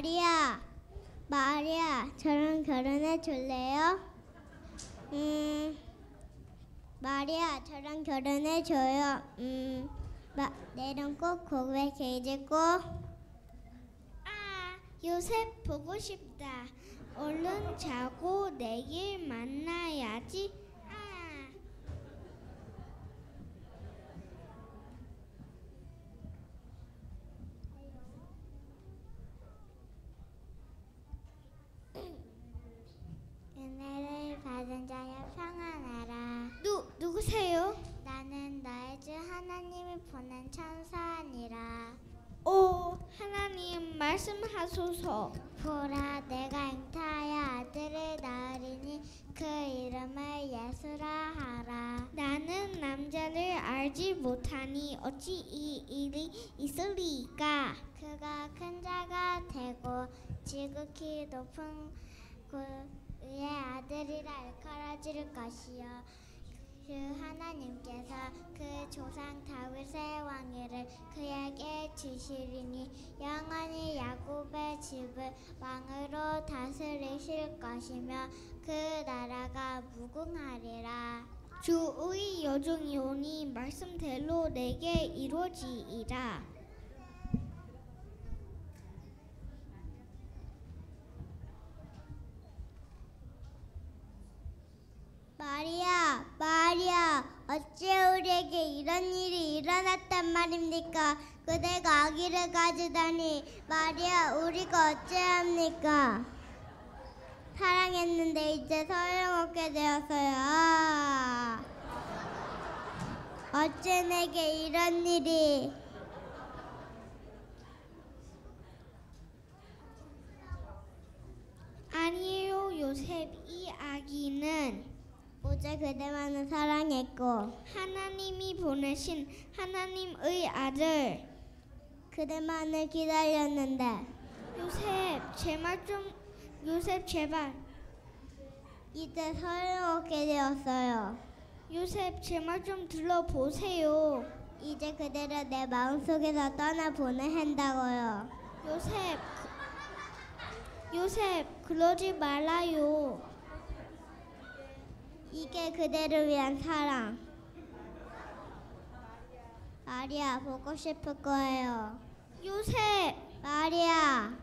마리아, 저랑 결혼해 줄래요? 마리아, 저랑 결혼해 줘요. 내일은 꼭 고백해주고. 요셉 보고 싶다. 얼른 자고 내일 만나야지. 은혜를 받은 자여 평안하라. 누구세요? 나는 너의 주 하나님이 보낸 천사니라. 오, 하나님 말씀하소서. 보라, 내가 잉타하여 아들을 낳으리니 그 이름을 예수라 하라. 나는 남자를 알지 못하니 어찌 이 일이 있으리까? 그가 큰 자가 되고 지극히 높은 그의 아들이라 일컬어질 것이요 그 하나님께서 그 조상 다윗의 왕위를 그에게 주시리니 영원히 야곱의 집을 왕으로 다스리실 것이며 그 나라가 무궁하리라. 주의 여종이오니 말씀대로 내게 이루어지이다. 마리아, 어째 우리에게 이런 일이 일어났단 말입니까? 그대가 아기를 가지다니. 마리아, 우리가 어찌합니까? 사랑했는데 이제 소용없게 되었어요. 어째 내게 이런 일이. 아니에요, 요셉. 이 아기는 오직 그대만을 사랑했고 하나님이 보내신 하나님의 아들. 그대만을 기다렸는데 요셉 제발. 이제 소용없게 되었어요. 요셉 제 말 좀 들어보세요. 이제 그대를 내 마음속에서 떠나보내야 한다고요. 요셉 그러지 말아요. 이게 그대를 위한 사랑. 마리아, 보고 싶을 거예요. 요셉! 마리아!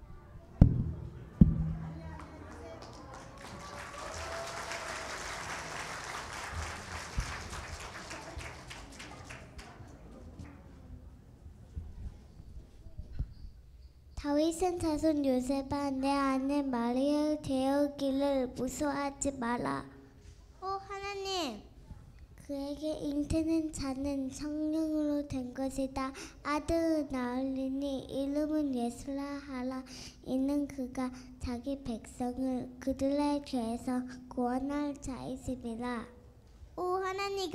다윗은 자손 요셉아, 내 아내 마리아를 데우기를 무서워하지 마라. 하나님! 그에게 잉태는 자는 성령으로 된 것이다. 아들을 낳으리니 이름은 예수라 하라. 이는 그가 자기 백성을 그들의 죄에서 구원할 자이심이라. 하나님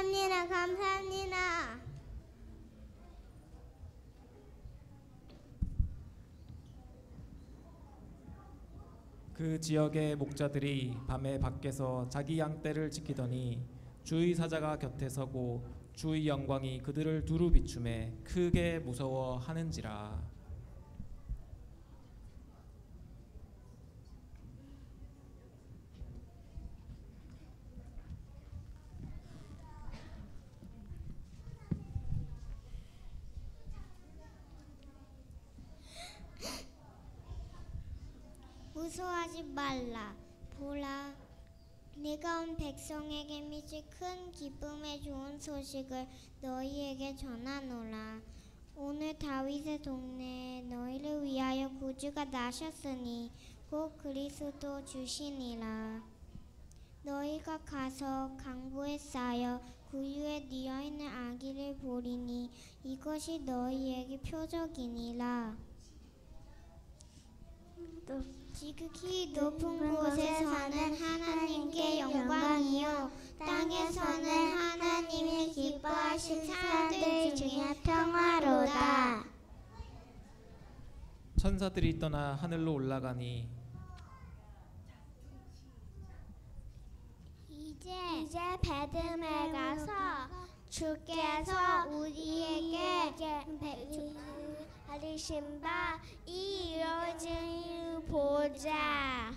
감사합니다. 그 지역의 목자들이 밤에 밖에서 자기 양떼를 지키더니 주의 사자가 곁에 서고 주의 영광이 그들을 두루 비추매 크게 무서워하는지라. 무서워하지 말라. 보라, 네가 온 백성에게 미칠 큰 기쁨의 좋은 소식을 너희에게 전하노라. 오늘 다윗의 동네에 너희를 위하여 구주가 나셨으니 곧 그리스도 주시니라. 너희가 가서 강보에 쌓여 구유에 뉘어있는 아기를 보리니 이것이 너희에게 표적이니라. 지극히 높은 곳에 사는 하나님께 영광이요 땅에서는 하나님이 기뻐하실 사람들 중에 평화로다. 천사들이 떠나 하늘로 올라가니 이제 베들레헴에 가서 주께서 우리에게 가리신 바 이루어진 보자.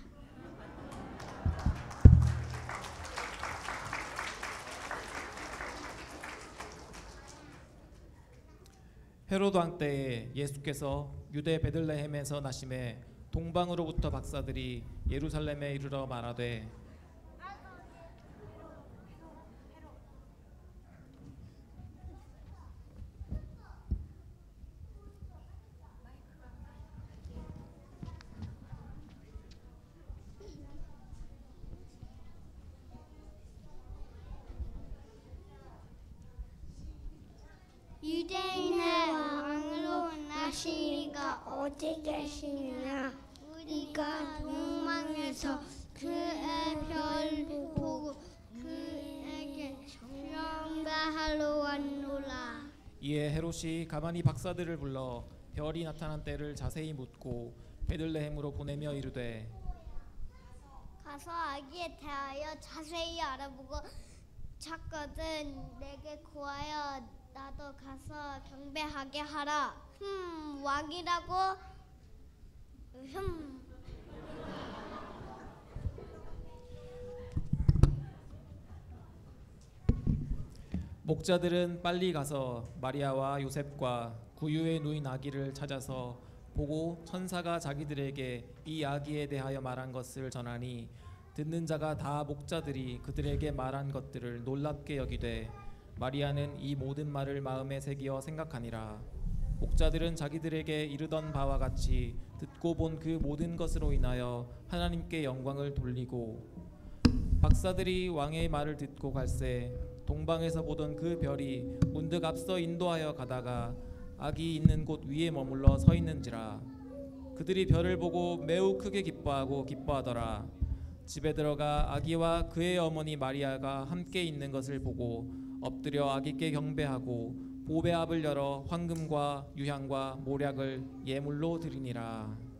헤로드 왕 때에 예수께서 유대 베들레헴에서 나심에 동방으로부터 박사들이 예루살렘에 이르러 말하되 유대인의 왕으로 나시니가 어디 계시냐? 우리가 동방에서 그의 별 보고 그에게 경배하러 왔노라. 이에 헤롯이 가만히 박사들을 불러 별이 나타난 때를 자세히 묻고 베들레헴으로 보내며 이르되 가서 아기에 대하여 자세히 알아보고 찾거든 내게 구하여 나도 가서 경배하게 하라. 왕이라고? 목자들은 빨리 가서 마리아와 요셉과 구유에 누인 아기를 찾아서 보고 천사가 자기들에게 이 아기에 대하여 말한 것을 전하니 듣는 자가 다 목자들이 그들에게 말한 것들을 놀랍게 여기되 마리아는 이 모든 말을 마음에 새기어 생각하니라. 목자들은 자기들에게 이르던 바와 같이 듣고 본 그 모든 것으로 인하여 하나님께 영광을 돌리고 박사들이 왕의 말을 듣고 갈새 동방에서 보던 그 별이 문득 앞서 인도하여 가다가 아기 있는 곳 위에 머물러 서 있는지라. 그들이 별을 보고 매우 크게 기뻐하더라. 집에 들어가 아기와 그의 어머니 마리아가 함께 있는 것을 보고 엎드려 아기께 경배하고 보배압을 열어 황금과 유향과 모략을 예물로 드리니라.